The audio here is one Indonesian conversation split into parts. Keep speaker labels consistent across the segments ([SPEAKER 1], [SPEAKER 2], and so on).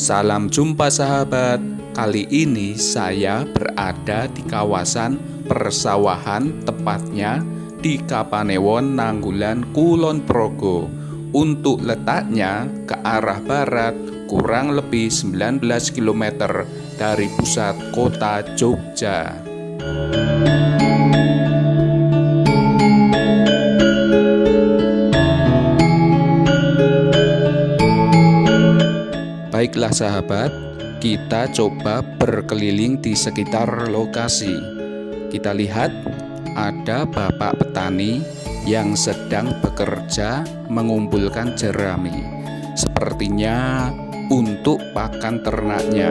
[SPEAKER 1] Salam jumpa sahabat. Kali ini saya berada di kawasan persawahan, tepatnya di Kapanewon, Nanggulan, Kulon Progo. Untuk letaknya ke arah barat kurang lebih 19 km dari pusat kota Jogja. Baiklah sahabat, kita coba berkeliling di sekitar lokasi. Kita lihat ada bapak petani yang sedang bekerja mengumpulkan jerami. Sepertinya untuk pakan ternaknya.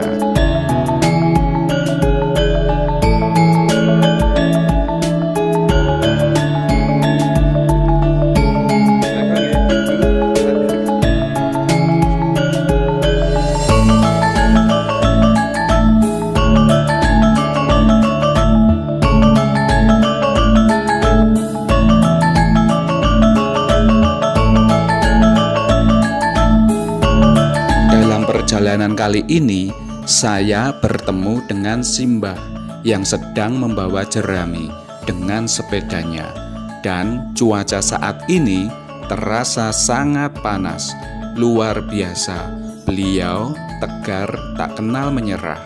[SPEAKER 1] Perjalanan kali ini saya bertemu dengan Simbah yang sedang membawa jerami dengan sepedanya, dan cuaca saat ini terasa sangat panas, luar biasa. Beliau tegar, tak kenal menyerah.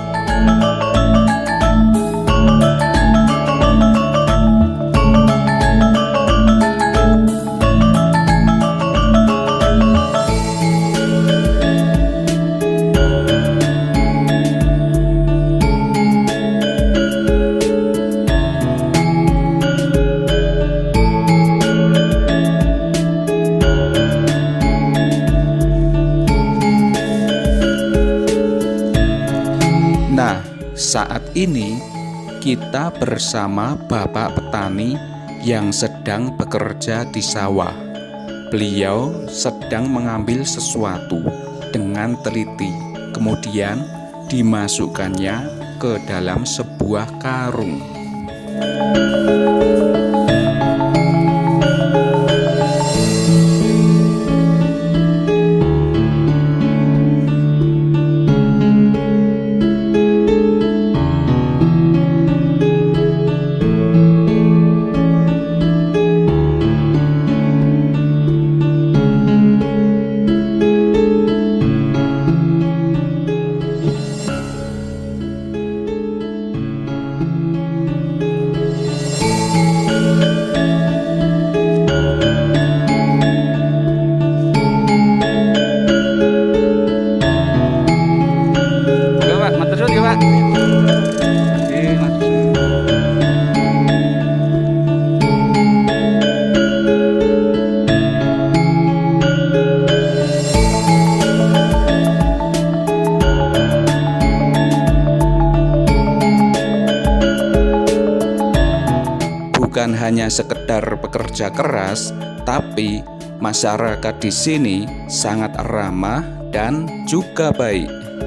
[SPEAKER 1] Saat ini kita bersama bapak petani yang sedang bekerja di sawah. Beliau sedang mengambil sesuatu dengan teliti, kemudian dimasukkannya ke dalam sebuah karung. Bukan hanya sekedar pekerja keras, tapi masyarakat di sini sangat ramah dan juga baik.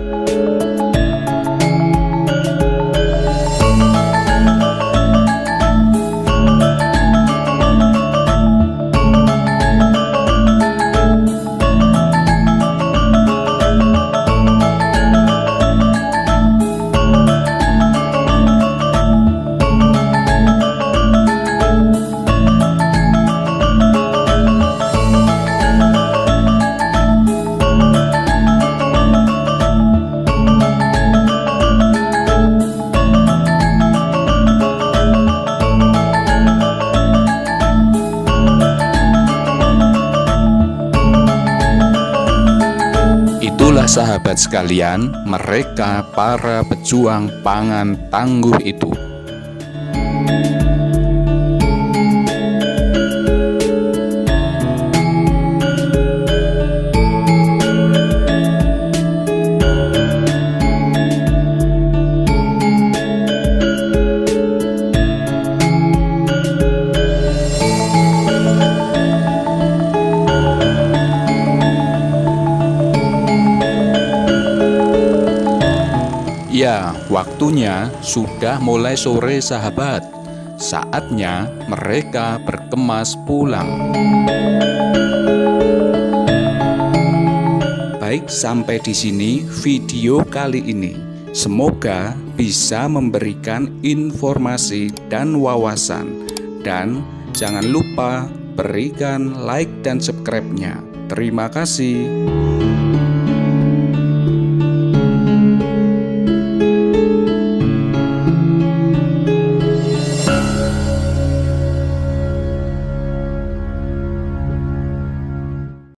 [SPEAKER 1] Itulah sahabat sekalian, mereka para pejuang pangan tangguh itu. Ya, waktunya sudah mulai sore sahabat. Saatnya mereka berkemas pulang. Baik, sampai di sini video kali ini. Semoga bisa memberikan informasi dan wawasan. Dan jangan lupa berikan like dan subscribe-nya. Terima kasih.